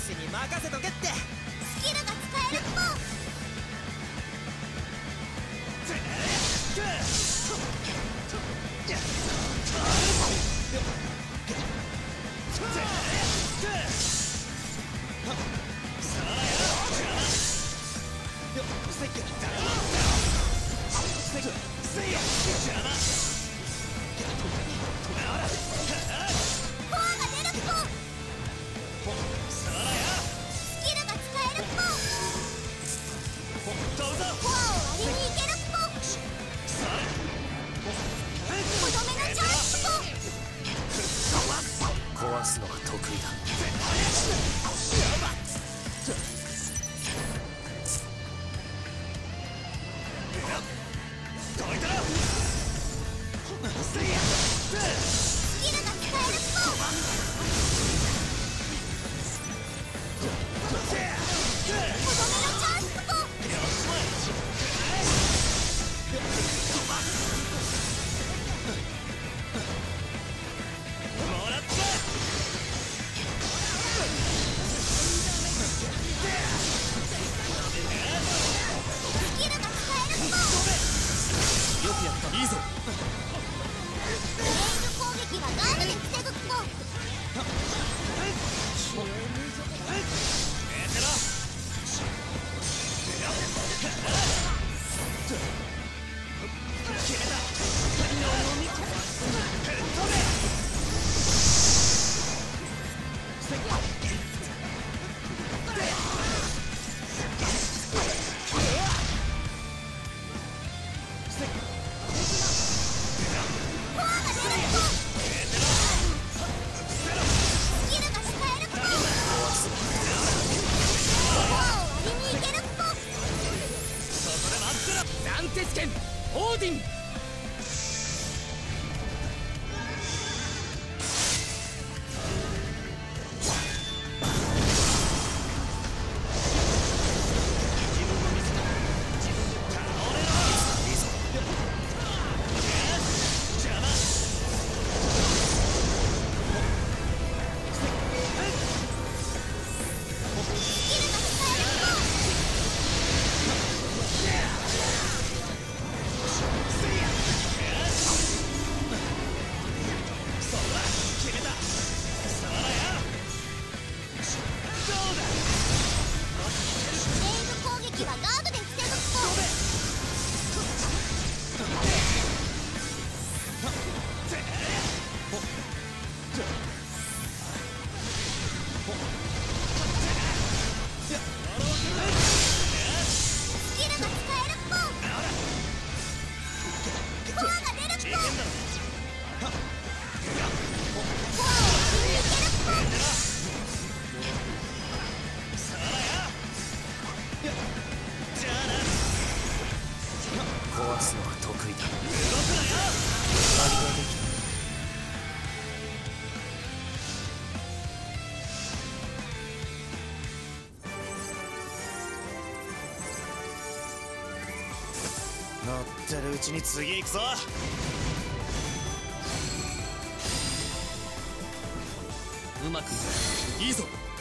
士に任せとけって。 スキルが使えるっぽ。コアが出るっぽ。スキルが使えるっぽ。コアを割りにいけるっぽ。とどめのチャンスっぽ。 壊すのが得意だ。 スキルが使えるっぽ。とどめのチャンスっぽ。スキルが使えるっぽ。 よくやった。いいぞ。 レイズ攻撃はガードで防ぐっぽ。コアが出るっぽ。スキルが使えるっぽ。コアを割りにいけるっぽ。 ダンテス剣オーディン。 スキルが使えるっぽ。レイズ攻撃はガードで防ぐっぽ。スキルが使えるっぽ。コアが出るっぽ。コアを割りにいけるっぽ。 壊すのが得意だ。乗ってるうちに次行くぞ。うまくいいぞ。